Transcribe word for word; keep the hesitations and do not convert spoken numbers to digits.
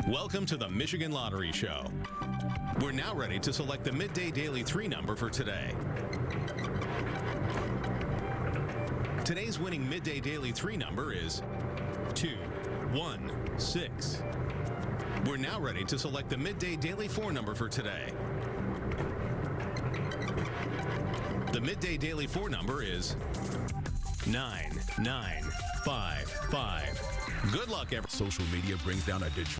Welcome to the Michigan Lottery Show. We're now ready to select the Midday Daily three number for today. Today's winning Midday Daily three number is two one six. We're now ready to select the Midday Daily four number for today. The Midday Daily four number is nine nine five five. Good luck, everyone. Social media brings down a Detroit